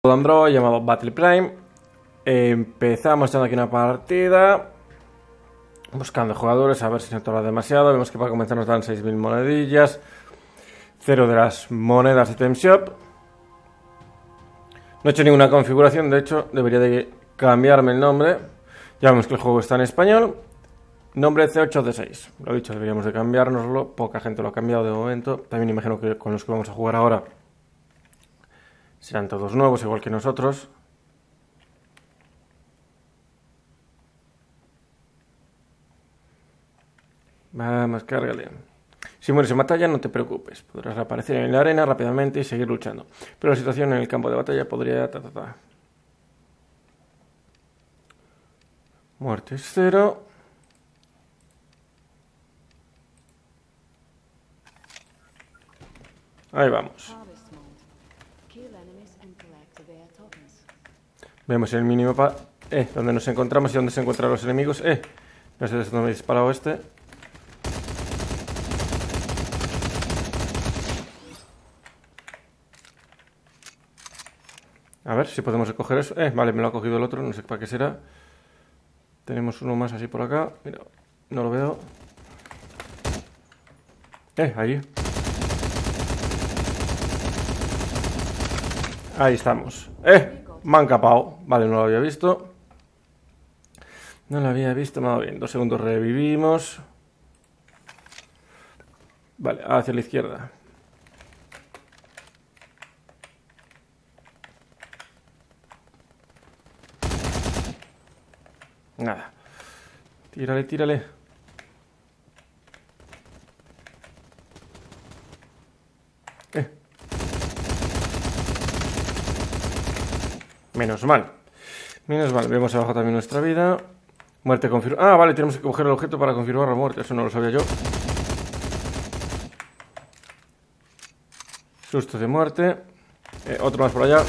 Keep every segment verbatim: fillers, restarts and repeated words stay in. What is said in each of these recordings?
Android llamado Battle Prime. Empezamos echando aquí una partida, buscando jugadores, a ver si se torna demasiado. Vemos que para comenzar nos dan seis mil monedillas, cero de las monedas de Time Shop. No he hecho ninguna configuración, de hecho debería de cambiarme el nombre. Ya vemos que el juego está en español. Nombre C ocho D seis, lo dicho, deberíamos de cambiárnoslo. Poca gente lo ha cambiado de momento. También imagino que con los que vamos a jugar ahora serán todos nuevos, igual que nosotros. Vamos, cárgale. Si mueres en batalla, no te preocupes. Podrás aparecer en la arena rápidamente y seguir luchando. Pero la situación en el campo de batalla podría... Ta, ta, ta. Muerte es cero. Ahí vamos. Vemos el mínimo para... Eh, donde nos encontramos y donde se encuentran los enemigos. Eh, no sé desde dónde me he disparado este. A ver si podemos recoger eso. Eh, vale, me lo ha cogido el otro, no sé para qué será. Tenemos uno más así por acá. Mira, no lo veo. Eh, ahí. Ahí estamos. Eh, me han capado. Vale, no lo había visto. No lo había visto, nada bien. Dos segundos, revivimos. Vale, hacia la izquierda. Nada. Tírale, tírale. Eh. Menos mal. Menos mal. Vemos abajo también nuestra vida. Muerte confirmada. Ah, vale, tenemos que coger el objeto para confirmar la muerte. Eso no lo sabía yo. Susto de muerte. Eh, otro más por allá.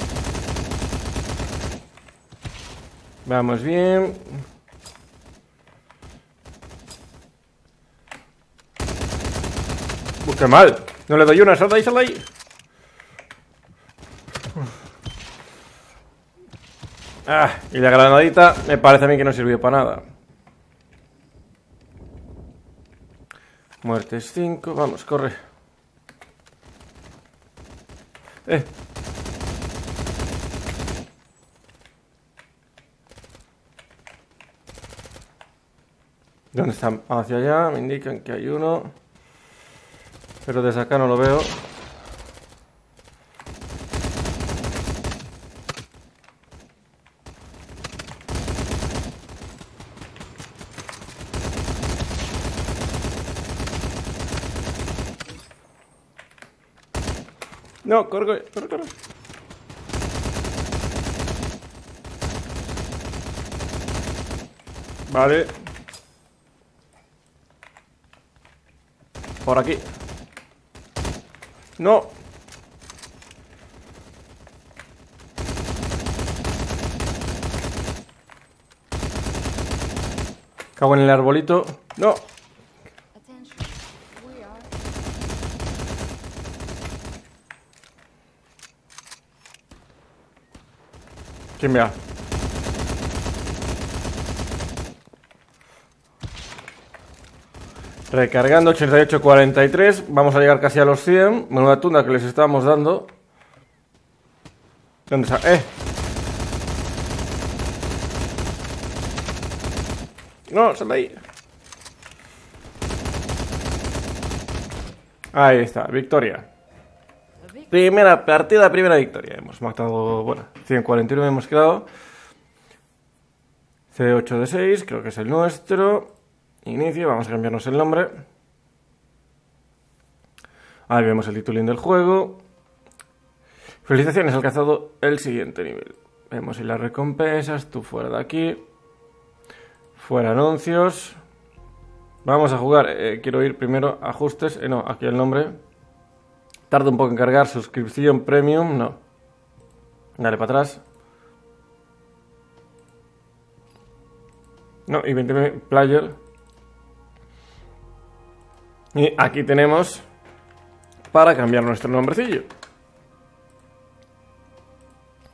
Vamos bien. Uy, qué mal. No le doy una. Sal de ahí, sal de ahí. Ah, y la granadita me parece a mí que no sirvió para nada. Muertes cinco. Vamos, corre. Eh. ¿Dónde están? Hacia allá, me indican que hay uno. Pero desde acá no lo veo. No, corre, corre, corre. Vale. Por aquí. No. Cago en el arbolito. No. ¿Quién me ha? Recargando ochenta y ocho cuarenta y tres. Vamos a llegar casi a los cien. Menuda tunda que les estábamos dando. ¿Dónde está? ¡Eh! No, sal de ahí. Ahí está, victoria. Primera partida, primera victoria. Hemos matado, bueno, ciento cuarenta y nueve hemos quedado. C ocho D seis, creo que es el nuestro. Inicio, vamos a cambiarnos el nombre. Ahí vemos el titulín del juego. Felicitaciones, has alcanzado el siguiente nivel. Vemos ahí las recompensas, tú fuera de aquí. Fuera anuncios. Vamos a jugar, eh, quiero ir primero a ajustes, eh, no, aquí el nombre. Tarda un poco en cargar, suscripción premium, no. Dale para atrás. No, y veinte player. Y aquí tenemos para cambiar nuestro nombrecillo.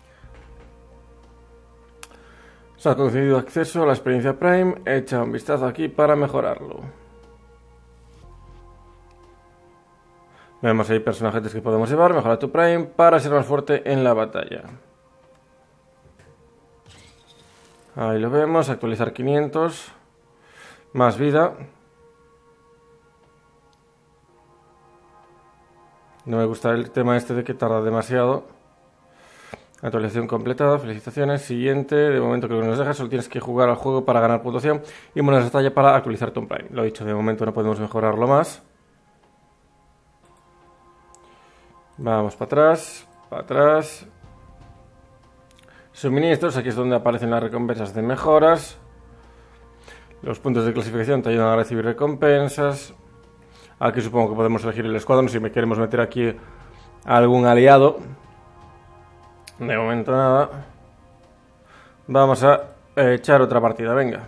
Os ha concedido acceso a la experiencia Prime. Echa un vistazo aquí para mejorarlo. Vemos ahí personajes que podemos llevar. Mejora tu Prime para ser más fuerte en la batalla. Ahí lo vemos. Actualizar quinientos. Más vida. No me gusta el tema este de que tarda demasiado. Actualización completada, felicitaciones. Siguiente, de momento creo que nos deja. Solo tienes que jugar al juego para ganar puntuación y monedas de batalla para actualizar tu Prime. Lo he dicho, de momento no podemos mejorarlo más. Vamos para atrás, para atrás. Suministros, aquí es donde aparecen las recompensas de mejoras. Los puntos de clasificación te ayudan a recibir recompensas. Aquí supongo que podemos elegir el escuadrón si me queremos meter aquí a algún aliado. De momento nada. Vamos a echar otra partida, venga.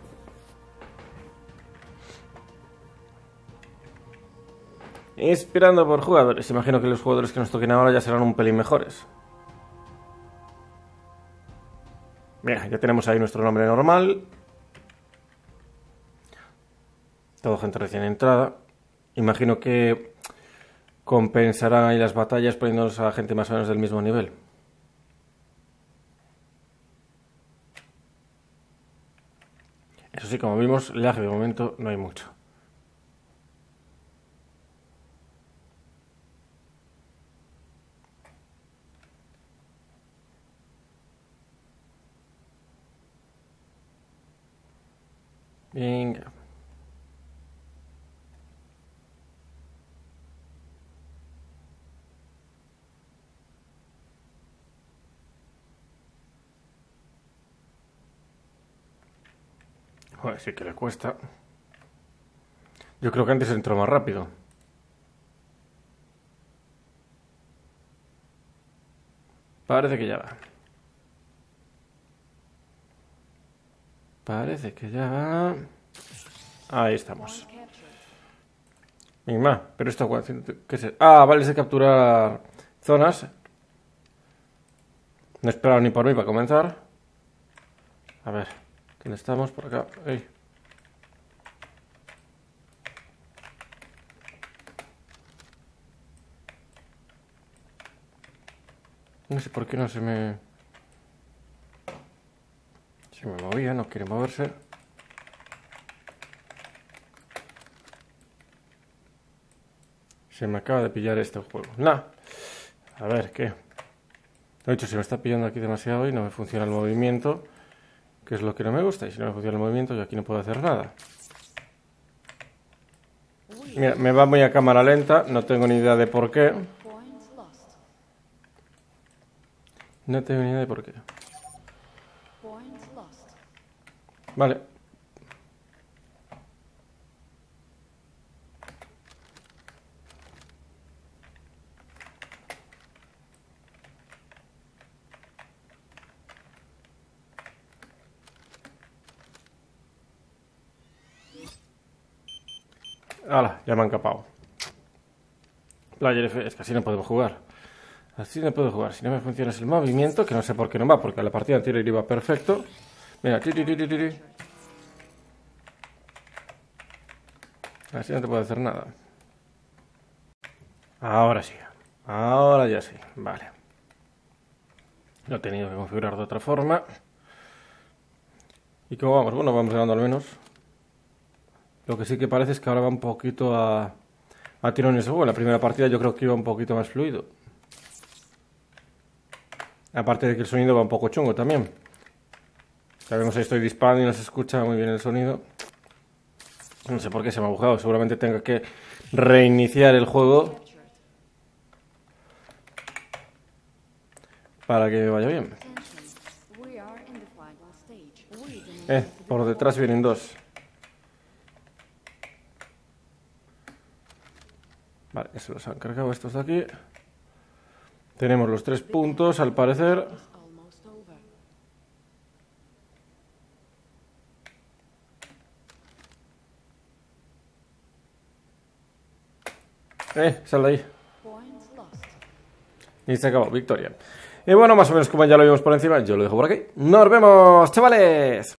Inspirando por jugadores. Imagino que los jugadores que nos toquen ahora ya serán un pelín mejores. Mira, ya tenemos ahí nuestro nombre normal. Todo gente recién entrada. Imagino que compensarán ahí las batallas poniéndonos a gente más o menos del mismo nivel. Eso sí, como vimos, lag de momento no hay mucho. Venga. Joder, sí que le cuesta. Yo creo que antes entró más rápido. Parece que ya va. Parece que ya va. Ahí estamos. Mima, pero esto ¿qué es? Ah, vale, es de capturar zonas. No he esperado ni por mí para comenzar. A ver, ¿dónde estamos? Por acá. Ey. No sé por qué no se me... Se me movía, no quiere moverse. Se me acaba de pillar este juego. Nah. A ver, ¿qué? De hecho, se me está pillando aquí demasiado y no me funciona el movimiento, que es lo que no me gusta. Y si no me funciona el movimiento, yo aquí no puedo hacer nada. Mira, me va muy a cámara lenta, no tengo ni idea de por qué. No tengo ni idea de por qué. Vale. ¡Hala! Ya me han capado. Player F, es que así no podemos jugar. Así no puedo jugar. Si no me funciona el movimiento, que no sé por qué no va, porque la partida anterior iba perfecto. Mira, tiri, tiri, tiri. Así no te puedo hacer nada. Ahora sí. Ahora ya sí. Vale. Lo he tenido que configurar de otra forma. ¿Y cómo vamos? Bueno, vamos ganando al menos. Lo que sí que parece es que ahora va un poquito a, a tirones de juego. En la primera partida yo creo que iba un poquito más fluido. Aparte de que el sonido va un poco chungo también. Sabemos que estoy disparando y no se escucha muy bien el sonido. No sé por qué se me ha bugado. Seguramente tenga que reiniciar el juego para que me vaya bien. Eh, por detrás vienen dos. Vale, se los han cargado estos de aquí. Tenemos los tres puntos, al parecer. Eh, sal de ahí. Y se acabó, victoria. Y bueno, más o menos como ya lo vimos por encima, yo lo dejo por aquí. ¡Nos vemos, chavales!